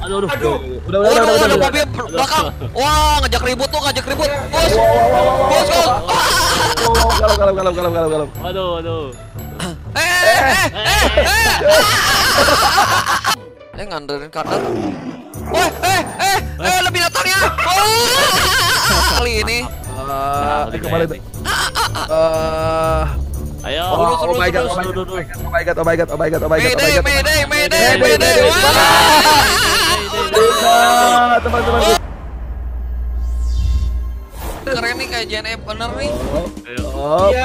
Aduh. Udah mobil belakang. Wah, ngajak ribut tuh, ngajak ribut. Bos. Bos. Galau. Aduh. Ngandarin kanan. Lebih datangnya. Kali ini. Kembali tuh. Ayo. Oh my god. Mayday. Teman-teman. Keren nih kayak JNF bener nih. Iya.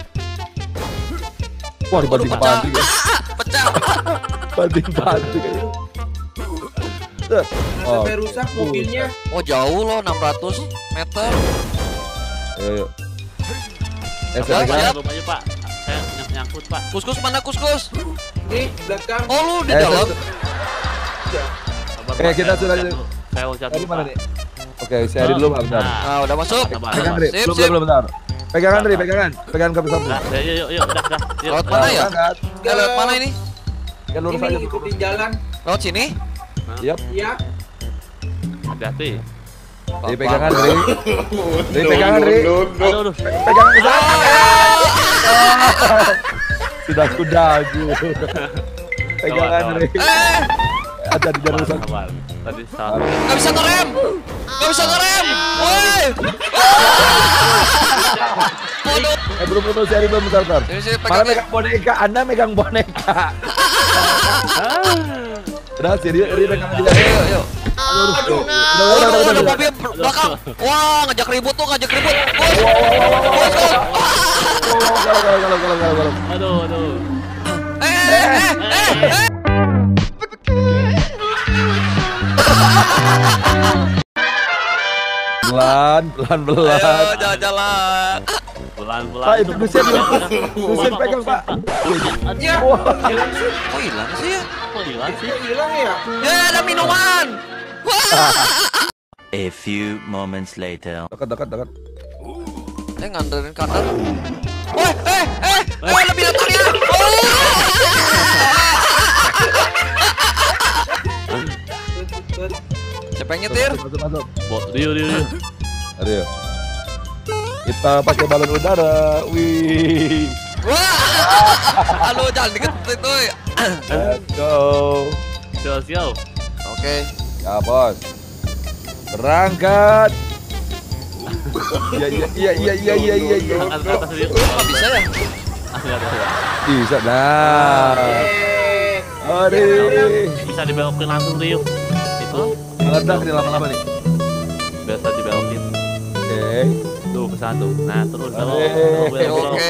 Wah, dibanding-banding. Pecah. Banding-banding. Sampai rusak mobilnya. Oh, jauh loh, 600 meter. Ayo. Siap. Ayo, Pak. Saya nyangkut, Pak. Kus mana kus? Di belakang. Oh, lu di dalam. Sabar, Oke, Pak. kita sudah Saya loncat Tadi dulu, mana Pak. nih? Oke, saya dulu bentar. Nah, udah masuk. Pegang Dri, Sip. belum bentar. Pegangan Dri, pegangan ke pesawat. Nah, yuk, udah. Yuk. Lewat mana ya? Lewat mana ini? Ya lurus aja. Ini ikutin jalan. Lewat sini? Yap. Iya. Hati-hati. Dri, pegangan Dri. Dri, pegangan Dri. Aduh. Pegangan ke sana. Sudah kudagu. Pegangan Dri. Ada di jalan rusak. Sabar. Tadi salah. Gak bisa ngerem. Woi. Aduh. Belum seri belum bentar. Sini, Malah pegang. megang boneka, Anda megang boneka. Udah seri pegang aja. Ayo. Udah Udah. mobil belakang. Wah, ngajak ribut. Bos. Galau. Aduh. Pelan. Ayo, jalan-jalan. Pelan-pelan. Pak, itu Gusen pegang, Pak. Iya. Hilang sih. Kok hilang sih ya? Kok hilang sih? Hilang ya. Ya, ada minuman. A few moments later. Dekat. Ngandarin kanan. Lebih datangnya. Siapa yang nyetir? Masuk. Riu. Aduh. Kita pakai balon udara. Wih. Wah. Halo, jangan diketin tuh. Let's go. Sial. Oke. Ya, Bos. Berangkat. Iya. Atas Riu. Nggak bisa ya? Bisa. Nah. Aduh. Bisa dibelokin langsung, Riu. Itu Meledak nih lama-lama nih. biasa dibelokin. Oke. Tuh ke sana tuh. Nah, terus belok. Oke.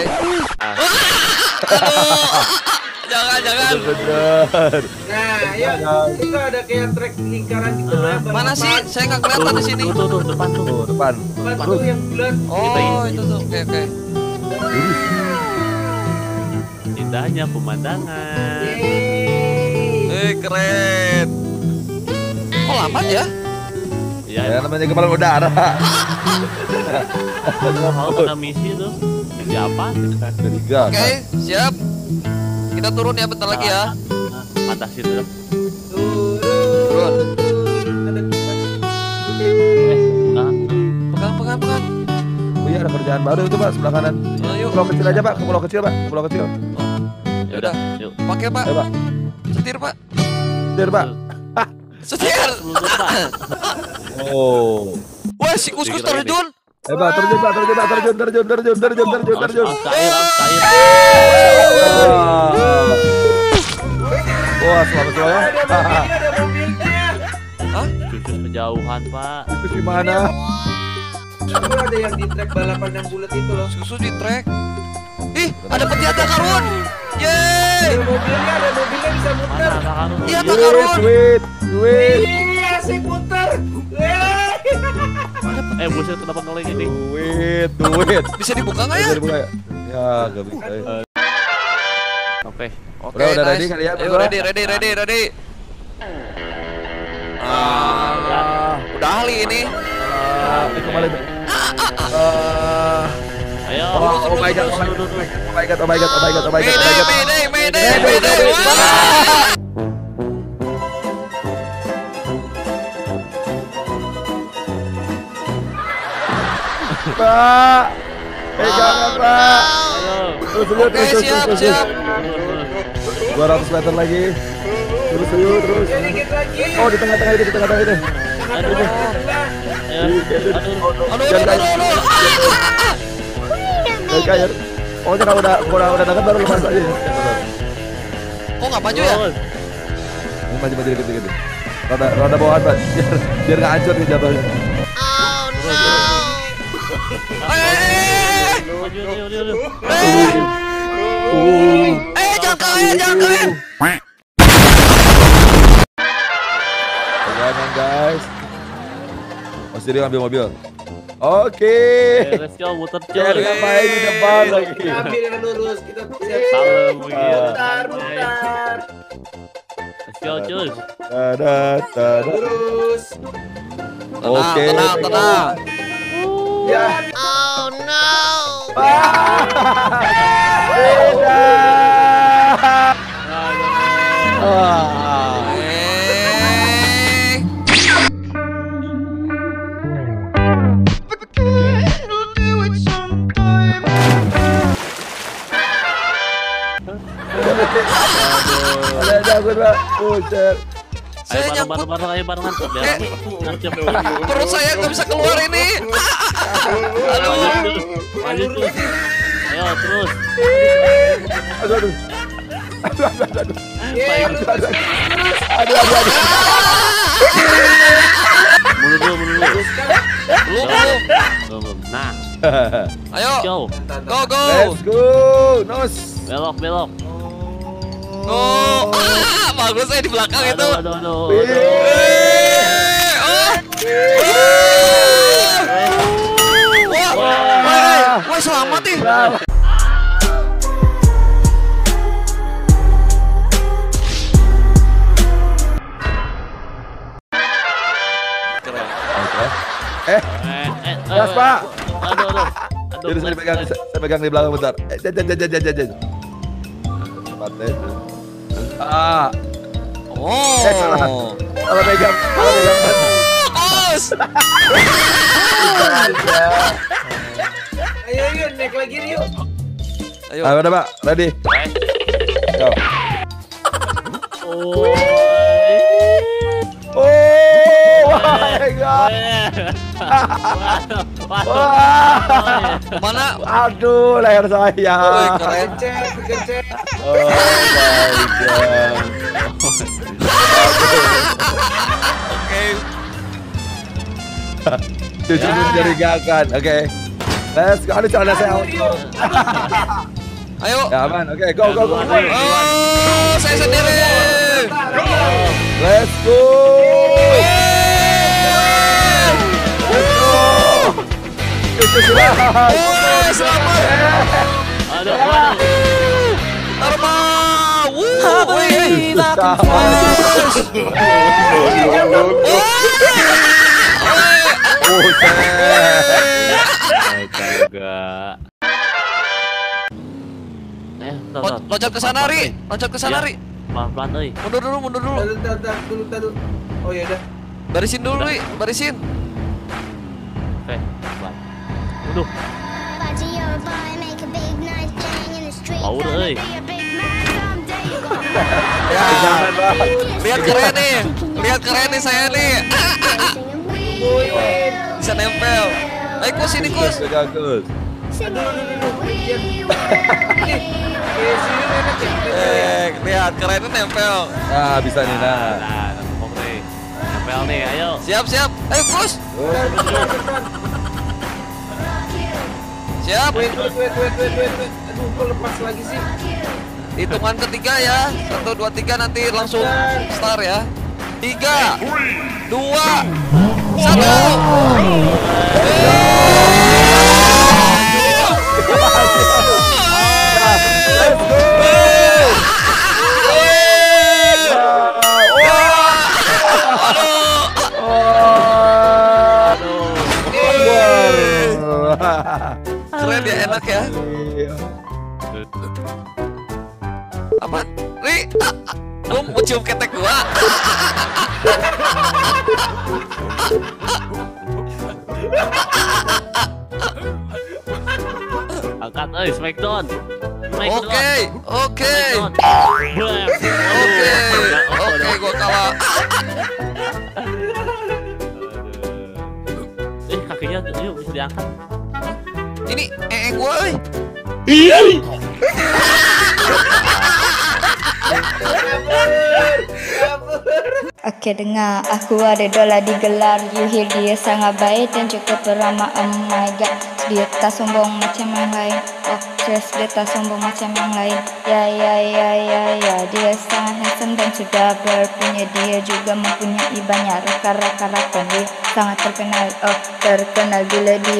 Jangan. Bener. Nah, ya itu ada kayak trek lingkaran gitu lah. Mana sih? Saya nggak kelihatan di sini. Tuh, depan tuh. Tuh, depan. Batu yang bulat. Oh, itu tuh. Oke. Indahnya pemandangan. Keren. Kok lambat ya? Ya namanya kepala udara. Kalau kena misi tuh. Jadi apa? Dari gas. Oke, siap. Kita turun ya bentar lagi ya. Atas itu dah. Turun. Ada tempat. Pegang. Oh iya, ada kerjaan baru itu, Pak, sebelah kanan. Ayo. Pulau kecil aja, Pak. Ke pulau kecil, Pak. Pulau kecil. Ya udah, yuk. Pakai, Pak. Ayo, Pak. Setir, Pak. Setir, Pak. Setir. Oh. Wah, si Kus terjun. Ayo, Pak, terjun, Pak. Terjun. Kair. Wah, selamat ya. Ada mobilnya. Hah? Cucus kejauhan, Pak. Itu gimana? Itu ada yang di trek balapan yang bulat itu loh. Susu di trek. Ih, ada petiata karun. Yeay. Ada mobilnya bisa muter. Mana Karun? Iya, tak karun. Duit. Iya, asik muter. Buset kenapa noleng ini? Duit. Bisa dibuka nggak ya? Bisa dibuka ya? Ya, nggak bisa. Oke. Oke, Udah ready nice. kali ya, Ayo, berdua? ready. Udah ahli ini. Kembali. Ayo. Oh my god. Mayday. Wah. Pak. Pegangan, Pak. Ayo. Terus, Oke, siap. 200 meter lagi. Terus. Ya, dikit lagi. Oh, di tengah-tengah itu, Aduh. Ayo. Aduh. Aduh. Kayak pokoknya kalau udah dekat baru lepas aja. Kok nggak maju ya? Terus. Maju dikit. Roda bawahan, Pak. Biar nggak hancur nih jatuhnya. Maju, aduh. Jangan kalian. Pegangan, guys. Mas Diri ambil mobil. Oke. Let's go, muter Jadi cuy. ngapain di depan lagi? Kita ambil yang lurus. Kita siap. Salam begitu. Bentar. Let's go, cuy. Tada. Lurus. Oke. Tenang. Ya. Oh no. Beda. Wah. Ada jago, Pak. Buset. Ayo Saya nyangkut. bareng-bareng, ayo barengan. Biar nancep. Perut saya nggak bisa keluar ini. Maju cuy. Ayo terus. Aduh. Aduh. Mundur dulu. Belum. Nah, Ayo. go. Go. Let's go. Nos. Belok. Go. Bagus saya di belakang itu. Aduh. Wah, selamat nih. Gas, Pak. Aduh. Jadi saya pegang di belakang bentar. Jajajajajajaj. Cepat. Oh. Kalau pegang. Bos. Ayo, naik lagi yuk. Ayo. Ayo, udah, Pak. Ready. Go. Oh, my God. Mana? Aduh, leher saya. Woi, keren. Kencet. Oh my God. Oke. Jujur mencurigakan. Oke. Let's go. Aduh, celana saya. Ayo. Ya, aman. Oke, go. Oh, saya sendiri. Let's go. Itu sudah. Oh, selamat. Aduh. Arma. Loncat ke sana, Ri. Pelan-pelan, euy. Mundur dulu. Tadu. Oh ya udah. Barisin dulu, Ri. Barisin. Oke, pelan. Waduh. Power, euy. Ya. Lihat keren nih saya nih. Bisa nempel. Ayo Kus, sini Kus. Pegang terus. Lihat kerennya nempel. Nah, bisa nih, nah. Nah, ngomong nih. Nempel nih, ayo. Siap. Ayo Kus. Siap. Wait. Aduh, kok lepas lagi sih? Hitungan ketiga ya. 1, 2, 3 nanti langsung start ya. 3, 2, 1. Keren ya, enak ya. Apa? Ri, lu mau cium ketek gua? Smackdown. Oke, oke. Smackdown. Oke, gua kalah. Kakinya yuk bisa diangkat. Ini gua euy. Oke, dengar, aku ada dola digelar. You hear dia sangat baik dan cukup ramah. Oh my god, dia tak sombong macam yang lain. Oh yes, dia tak sombong macam yang lain. Ya, dia sangat handsome dan sudah berpunya. Dia juga mempunyai banyak rekan-rekan. Dia sangat terkenal, terkenal gila dia.